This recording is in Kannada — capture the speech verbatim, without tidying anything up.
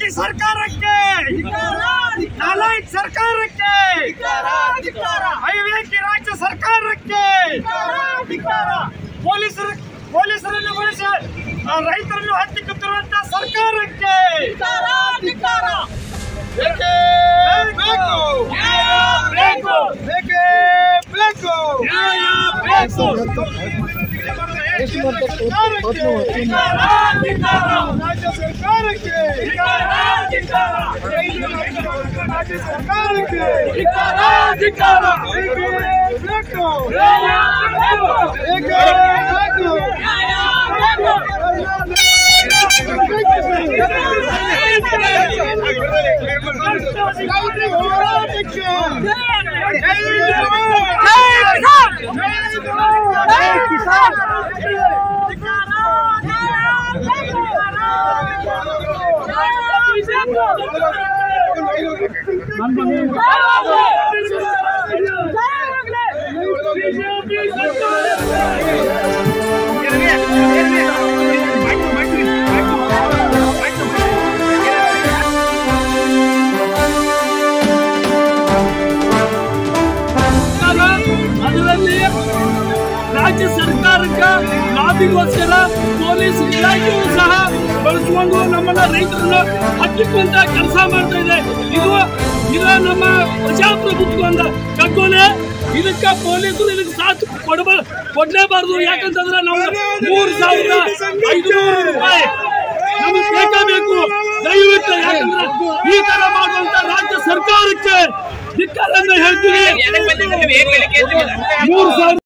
ನಾಲಾಯಕಿ ಸರ್ಕಾರಕ್ಕೆ, ನಾಲಾಯಕ್ ಸರ್ಕಾರಕ್ಕೆ, ಅವಿವೇಕಿ ರಾಜ್ಯ ಸರ್ಕಾರಕ್ಕೆ, ಪೊಲೀಸರ ಪೊಲೀಸರನ್ನು ಬಳಸಿ ರೈತರನ್ನು ಹತ್ತಿಕ್ಕುತ್ತಿರುವಂತಹ ಸರ್ಕಾರಕ್ಕೆ ಬೇಕೇ ಬೇಕು, ಬೇಕು, ಬೇಕೇ ಬೇಕು, ನ್ಯಾಯ ಬೇಕು. ರಾಜ್ಯ ಸರ್ಕಾರಕ್ಕೆ, ರಾಜ್ಯ ಸರ್ಕಾರಕ್ಕೆ ಧಿಕ್ಕಾರ. ಬೇಕೇ ಬೇಕು, ಬೇಕೇ ಬೇಕು. ರಾಜ್ಯ ಸರ್ಕಾರಕ್ಕೆ ಲಾಬಿಗೋಸ್ಕರ ಪೊಲೀಸ್ ಇಲಾಖೆಯೂ ಸಹ ಬಳಸಿಕೊಂಡು ನಮ್ಮನ್ನ ರೈತರನ್ನು ಹತ್ತಿಕ್ಕುವಂತ ಕೆಲಸ ಮಾಡ್ತಾ ಇದೆ. ಇದು ಇದು ನಮ್ಮ ಪ್ರಜಾಪ್ರಭುತ್ವದ ಕಗ್ಗೊಲೆ. ಇದಕ್ಕೆ ಪೊಲೀಸರು ಇದಕ್ಕೆ ಸಾಥ್ ಕೊಡಬ ಕೊಡ್ಲೇಬಾರ್ದು. ಯಾಕಂತಂದ್ರೆ ನಾವು ಮೂರು ಸಾವಿರದ ಐದುನೂರು ರೂಪಾಯಿ ನಮಗೆ ಬೇಕೇ ಬೇಕು ದಯವಿಟ್ಟು. ಯಾಕಂದ್ರೆ ಈ ತರ ಮಾಡುವಂತ ರಾಜ್ಯ ಸರ್ಕಾರಕ್ಕೆ ಧಿಕ್ಕಾರ ಅಂತ ಹೇಳ್ತೀವಿ. ಮೂರು ಸಾವಿರ